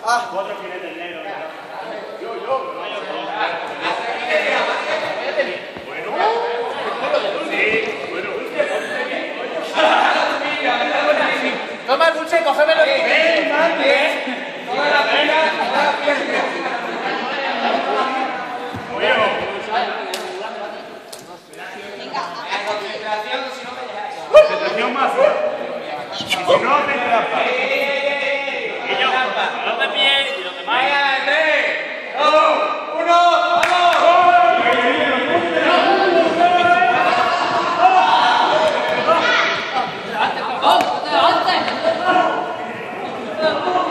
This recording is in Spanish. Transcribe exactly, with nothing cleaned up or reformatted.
Ah. Cuatro filetes negros. Yo, yo. Bueno. Sí, bueno. Toma el dulce y cógemelo. ¡Ven, mate! Toma la pena. Oye, concentración, si no me dejáis. concentración máxima. Y si no, te trampa. Y yo, no te pie y los demás. Venga, tres, dos, uno, ¡vamos! ¡Vamos! ¡Adelante!